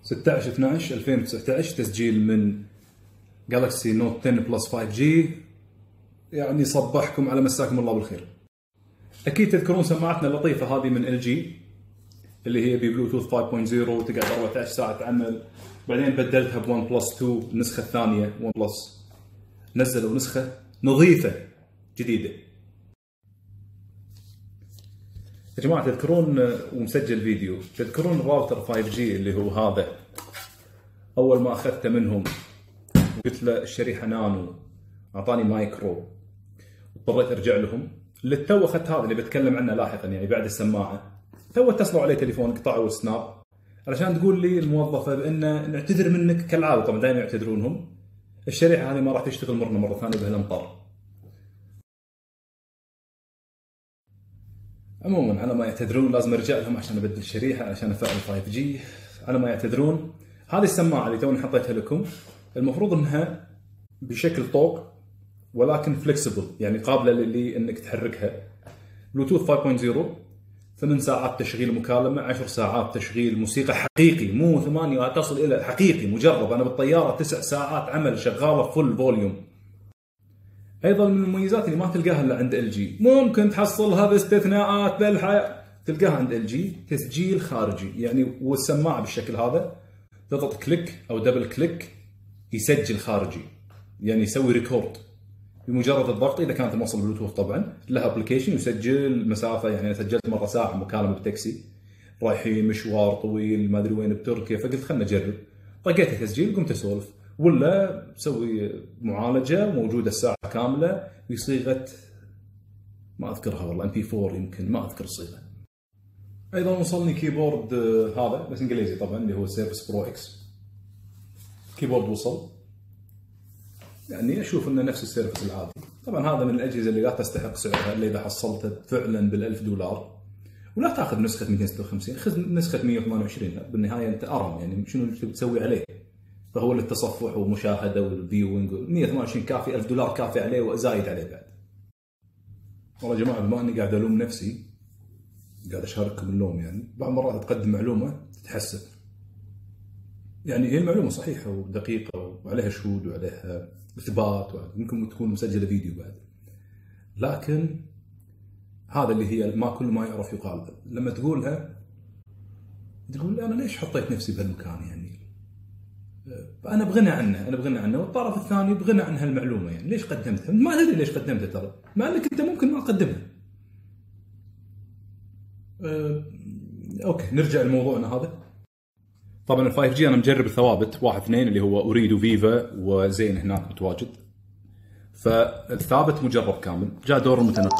16/12/2019 تسجيل من جالكسي نوت 10 بلس 5G. يعني صبحكم على مساكم الله بالخير. اكيد تذكرون سماعتنا اللطيفه هذه من LG اللي هي ببلوتوث 5.0 وتقعد 14 ساعه عمل. بعدين بدلتها ب 1 بلس 2 النسخه الثانيه. 1 بلس نزلوا نسخه نظيفه جديده. يا جماعه تذكرون ومسجل فيديو، تذكرون الراوتر 5G اللي هو هذا اول ما اخذته منهم وقلت له الشريحه نانو اعطاني مايكرو واضطريت ارجع لهم. اللي تو اخذت هذا اللي بتكلم عنه لاحقا يعني بعد السماعه، تو اتصلوا علي تليفون قطعوا السناب علشان تقول لي الموظفه بان نعتذر منك كالعاده. طبعا دائما يعتذرونهم. الشريحه هذه ما راح تشتغل مره ثانيه بهالامطار. عموما على ما يعتذرون لازم ارجع لهم عشان ابدل الشريحه عشان افعل 5G. على ما يعتذرون. هذه السماعه اللي توني حطيتها لكم المفروض انها بشكل طوق ولكن فلكسبل، يعني قابله لانك تحركها. بلوتوث 5.0، 8 ساعات تشغيل مكالمه، 10 ساعات تشغيل موسيقى حقيقي، مو 8 تصل الى حقيقي مجرب. انا بالطياره 9 ساعات عمل شغاله فل فوليوم. ايضا من المميزات اللي ما تلقاها الا عند LG، ممكن تحصلها باستثناءات بالحياه، تلقاها عند LG تسجيل خارجي. يعني والسماعه بالشكل هذا تضغط كليك او دبل كليك يسجل خارجي، يعني يسوي ريكورد بمجرد الضغط. اذا كانت موصل بلوتوث طبعا لها ابلكيشن يسجل مسافه. يعني انا سجلت مره ساعه مكالمه بتاكسي رايحين مشوار طويل ما ادري وين بتركيا، فقلت خلنا نجرب. طقيت التسجيل قمت اسولف، ولا مسوي معالجه موجوده الساعه كامله بصيغه ما اذكرها والله MP4 يمكن، ما اذكر الصيغه. ايضا وصلني كيبورد هذا بس انجليزي طبعا اللي هو سيرفس برو اكس. كيبورد وصل، يعني اشوف انه نفس السيرفس العادي. طبعا هذا من الاجهزه اللي لا تستحق سعرها الا اذا حصلتها فعلا بال$1000. ولا تاخذ نسخه 256، خذ نسخه 128. بالنهايه انت ارم، يعني شنو اللي بتسوي عليه؟ فهو للتصفح ومشاهده والفيوينج. 128 كافي، $1000 كافي عليه وزايد عليه بعد. والله يا جماعه بما اني قاعد الوم نفسي قاعد اشارككم اللوم. يعني بعض المرات تقدم معلومه تتحسف، يعني هي المعلومه صحيحه ودقيقه وعليها شهود وعليها اثبات ويمكن تكون مسجله فيديو بعد، لكن هذا اللي هي ما كل ما يعرف يقال. لما تقولها تقول انا ليش حطيت نفسي بهالمكان؟ يعني انا بغنى عنه والطرف الثاني بغنى عن هالمعلومه. يعني ليش قدمتها؟ ما ادري ليش قدمتها ترى، مع انك انت ممكن ما تقدمها. اوكي نرجع لموضوعنا هذا. طبعا ال 5G انا مجرب الثوابت 1 2 اللي هو اريد وفيفا وزين هناك متواجد، فالثابت مجرب كامل. جاء دور المتنقل.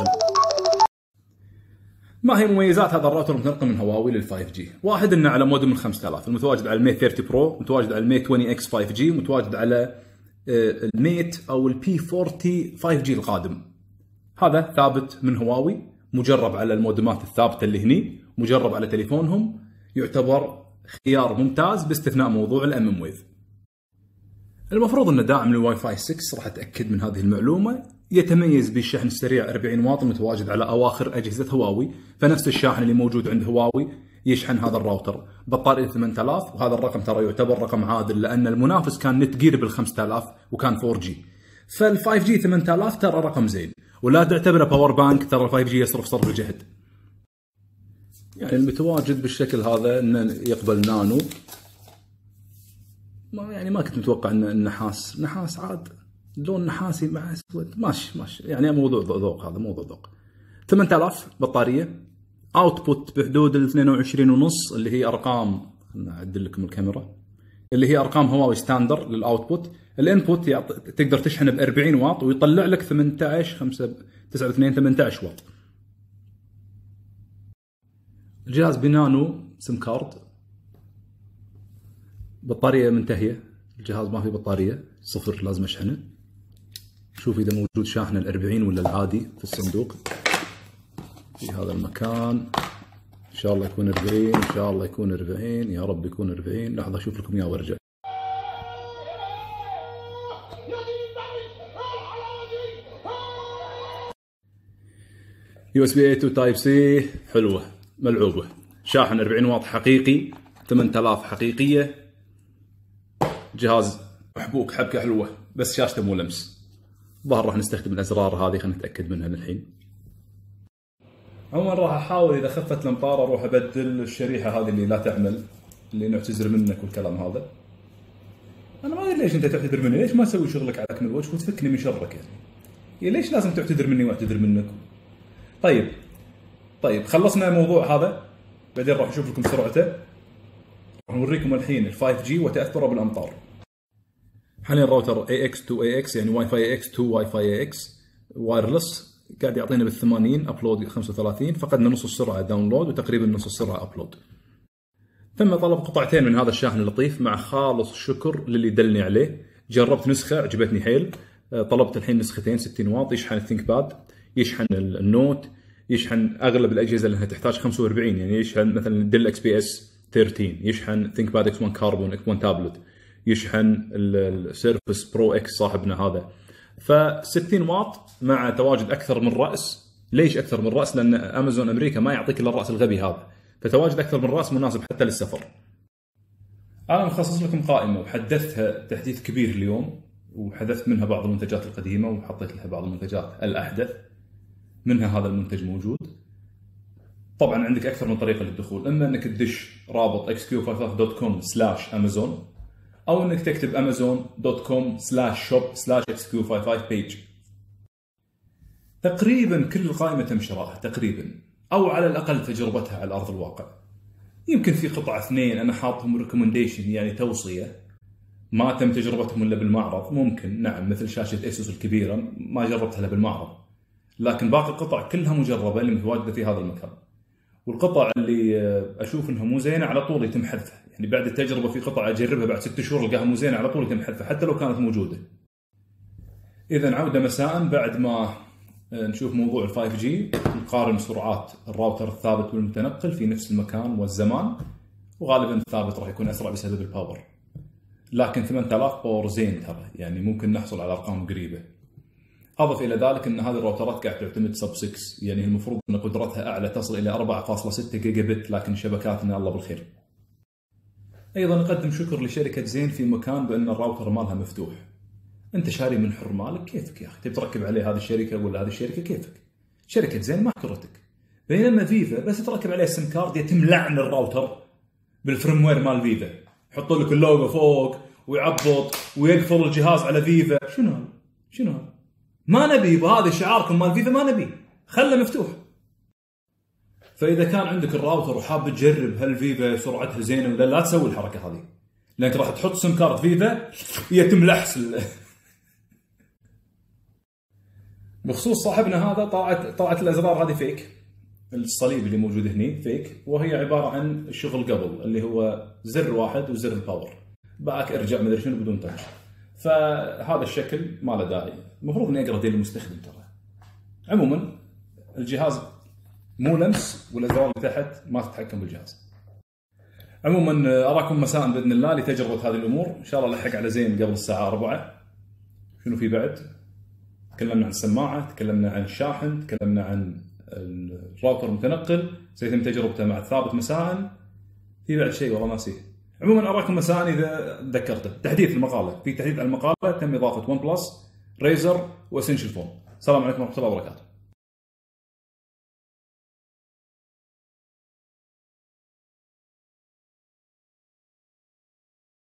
ما هي مميزات هذا الراوتر المتنقل من هواوي لل 5G؟ واحد انه على مودم من 5000 المتواجد على الميت 30 برو، متواجد على الميت 20 X 5G، متواجد على الميت او البي 40 5G القادم. هذا ثابت من هواوي، مجرب على المودمات الثابته اللي هني، مجرب على تليفونهم، يعتبر خيار ممتاز باستثناء موضوع الام ويف. المفروض انه داعم للواي فاي 6، راح اتاكد من هذه المعلومه. يتميز بالشحن السريع 40 واط المتواجد على اواخر اجهزه هواوي، فنفس الشاحن اللي موجود عند هواوي يشحن هذا الراوتر. بطاريه 8000، وهذا الرقم ترى يعتبر رقم عادل لان المنافس كان نت جير بال 5000 وكان 4G. فال 5G 8000 ترى رقم زين، ولا تعتبره باور بانك، ترى ال 5G يصرف صرف الجهد. يعني المتواجد بالشكل هذا انه يقبل نانو. ما كنت متوقع ان نحاس عاد، لون نحاسي مع اسود. ماشي يعني موضوع ذوق، هذا موضوع ذوق. 8000 بطاريه، اوتبوت بحدود ال 22.5 اللي هي ارقام، اعدل لكم الكاميرا، اللي هي ارقام هواوي ستاندر للاوتبوت. الانبوت تقدر تشحنه ب 40 واط ويطلع لك 18 واط. الجهاز بنانو سم كارد، بطاريه منتهيه، الجهاز ما في بطاريه، صفر، لازم اشحنه. شوف اذا موجود شاحن ال40 ولا العادي في الصندوق في هذا المكان. ان شاء الله يكون 40، ان شاء الله يكون 40، يا رب يكون 40. لحظه اشوف لكم اياه وارجع. USB A to Type C حلوه ملعوبه. شاحن 40 واط حقيقي، 8000 حقيقيه، جهاز محبوك حبكه حلوه بس شاشته مو لمس. ظهر راح نستخدم الازرار هذه، خلينا نتاكد منها الحين. عموما راح احاول اذا خفت الامطار اروح ابدل الشريحه هذه اللي لا تعمل، اللي نعتذر منك والكلام هذا. انا ما ادري ليش انت تعتذر مني، ليش ما تسوي شغلك على اكمل وجه وتفكني من شرك يعني ليش لازم تعتذر مني واعتذر منك؟ طيب خلصنا الموضوع هذا، بعدين راح نشوف لكم سرعته. راح نوريكم الحين ال 5G وتاثره بالامطار. حاليا الراوتر AX2AX يعني واي فاي AX2 واي فاي AX وايرلس قاعد يعطينا بال80 ابلود 35، فقدنا نص السرعه داونلود وتقريبا نص السرعه ابلود. ثم طلب قطعتين من هذا الشاحن اللطيف، مع خالص شكر للي دلني عليه. جربت نسخه عجبتني حيل، طلبت الحين نسختين 60 واط، يشحن الثينك باد، يشحن النوت، يشحن اغلب الاجهزه اللي تحتاج 45، يعني يشحن مثلا الدل اكس بي اس 13، يشحن ثينك باد اكس 1 كاربون اكس 1 تابلت، يشحن السيرفس برو اكس صاحبنا هذا. ف 60 واط مع تواجد اكثر من راس. ليش اكثر من راس؟ لان امازون امريكا ما يعطيك الا الراس الغبي هذا، فتواجد اكثر من راس مناسب حتى للسفر. انا مخصص لكم قائمه وحدثتها تحديث كبير اليوم، وحذفت منها بعض المنتجات القديمه وحطيت لها بعض المنتجات الاحدث، منها هذا المنتج موجود. طبعا عندك اكثر من طريقه للدخول، اما انك تدش رابط xq55.com/amazon او انك تكتب amazon.com/shop/xq55page. تقريبا كل القائمه تم شرائها تقريبا، او على الاقل تجربتها على ارض الواقع. يمكن في قطعه اثنين انا حاطهم ريكومنديشن يعني توصيه، ما تم تجربتهم الا بالمعرض، ممكن نعم، مثل شاشه اسوس الكبيره ما جربتها الا بالمعرض، لكن باقي القطع كلها مجربه اللي متواجده في هذا المكان. والقطع اللي اشوف انها مو زينه على طول يتم حذفها، يعني بعد التجربه في قطع اجربها بعد 6 شهور القاها مو زينه على طول يتم حذفها حتى لو كانت موجوده. اذا عوده مساء بعد ما نشوف موضوع ال 5G، نقارن سرعات الراوتر الثابت والمتنقل في نفس المكان والزمان، وغالبا الثابت راح يكون اسرع بسبب الباور، لكن 8000 باور زين ترى، يعني ممكن نحصل على ارقام قريبه. اضف الى ذلك ان هذه الراوترات قاعد تعتمد سب 6، يعني المفروض ان قدرتها اعلى تصل الى 4.6 جيجا بت، لكن شبكاتنا الله بالخير. ايضا نقدم شكر لشركه زين في مكان بان الراوتر مالها مفتوح. انت شاري من حر مالك، كيفك يا اخي تبي تركب عليه هذه الشركه ولا هذه الشركه، كيفك. شركه زين ما كرتك. بينما فيفا بس تركب عليه السم كارد يتم لعن الراوتر بالفريم وير مال فيفا، يحطوا لك اللوجو فوق ويعبط ويقفل الجهاز على فيفا. شنو هذا؟ ما نبي بهذا شعاركم مال فيفا، ما نبي، خله مفتوح. فاذا كان عندك الراوتر وحاب تجرب هل فيفا سرعتها زينه ولا لا، تسوي الحركه هذه، لانك راح تحط سم كارد فيفا يتم لحس بخصوص صاحبنا هذا، طلعت الازرار هذه فيك، الصليب اللي موجود هنا فيك، وهي عباره عن شغل قبل اللي هو زر واحد وزر الباور، باك ارجع مدري شنو بدون تاتش. فهذا الشكل ما له داعي، المفروض اني اقرا ديل المستخدم ترى. عموما الجهاز مو لمس، والازرار اللي تحت ما تتحكم بالجهاز. عموما اراكم مساء باذن الله لتجربه هذه الامور، ان شاء الله لحق على زين قبل الساعه 4. شنو في بعد؟ تكلمنا عن السماعه، تكلمنا عن الشاحن، تكلمنا عن الراوتر المتنقل، سيتم تجربته مع الثابت مساء. في بعد شيء والله ناسيه. عموما اراكم مساء اذا تذكرته. تحديث المقاله، في تحديث على المقاله تم اضافه ون بلس، ريزر، واسنشل فون. السلام عليكم ورحمه الله وبركاته.